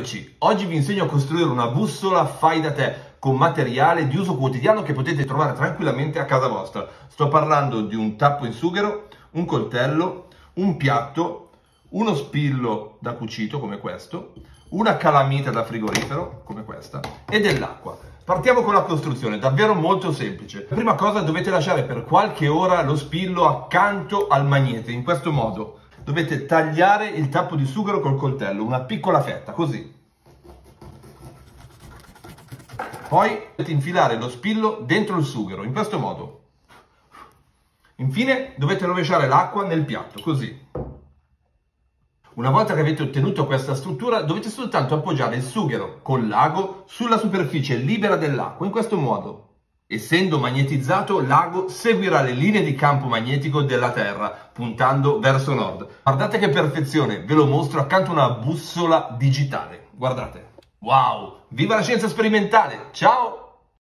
Eccoci, oggi vi insegno a costruire una bussola fai da te con materiale di uso quotidiano che potete trovare tranquillamente a casa vostra. Sto parlando di un tappo in sughero, un coltello, un piatto, uno spillo da cucito come questo, una calamita da frigorifero come questa e dell'acqua. Partiamo con la costruzione, davvero molto semplice. Prima cosa dovete lasciare per qualche ora lo spillo accanto al magnete, in questo modo. Dovete tagliare il tappo di sughero col coltello, una piccola fetta, così. Poi dovete infilare lo spillo dentro il sughero, in questo modo. Infine dovete rovesciare l'acqua nel piatto, così. Una volta che avete ottenuto questa struttura, dovete soltanto appoggiare il sughero con l'ago sulla superficie libera dell'acqua, in questo modo. Essendo magnetizzato, l'ago seguirà le linee di campo magnetico della Terra, puntando verso nord. Guardate che perfezione, ve lo mostro accanto a una bussola digitale. Guardate. Wow! Viva la scienza sperimentale! Ciao!